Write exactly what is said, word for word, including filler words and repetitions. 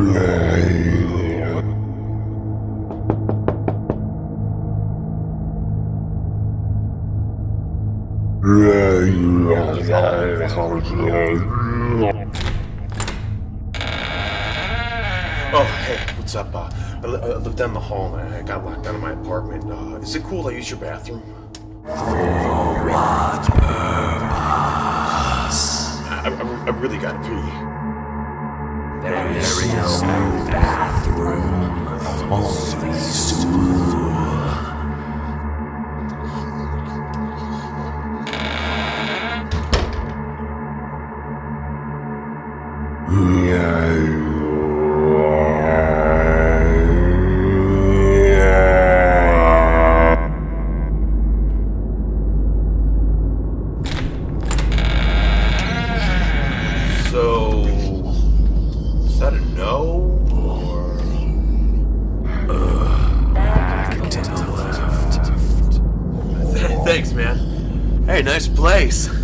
Oh, hey, what's up? Uh, I, li I live down the hall and I got locked out of my apartment. Uh, is it cool I use your bathroom? For what purpose? I, I, I really gotta pee. There is no bathroom, only stool. So, is that a no, or? Uh, back to the left. Th thanks, man. Hey, nice place.